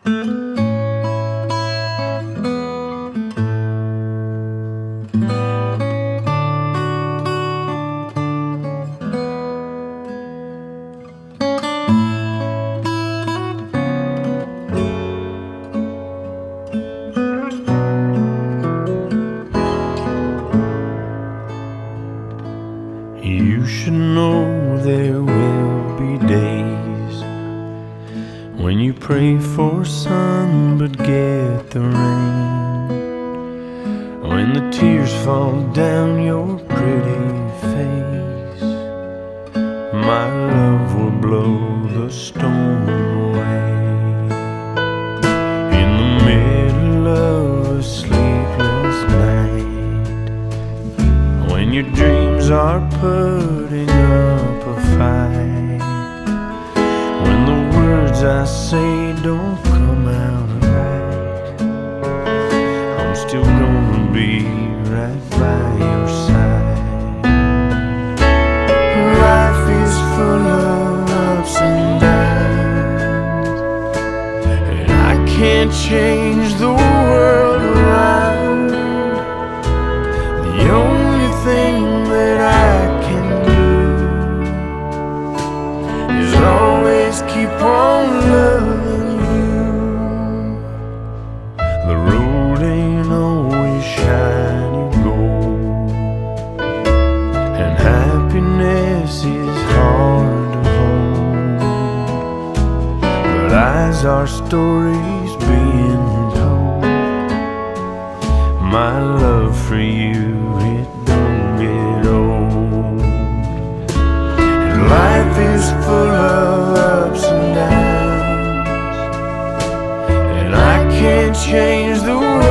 You should know there will be days when you pray for sun but get the rain, when the tears fall down your pretty face. My love will blow the storm away. In the middle of a sleepless night, when your dreams are putting up a fight, when the words I say don't come out right, I'm still gonna be right by your side. Life is full of ups and downs, and I can't change the world around. The only thing that I can do is always keep on loving you. The road ain't always shiny gold, and happiness is hard to hold, but as our stories being told, my love for you, it don't get old. And life is full of ups and downs, and I can't change the world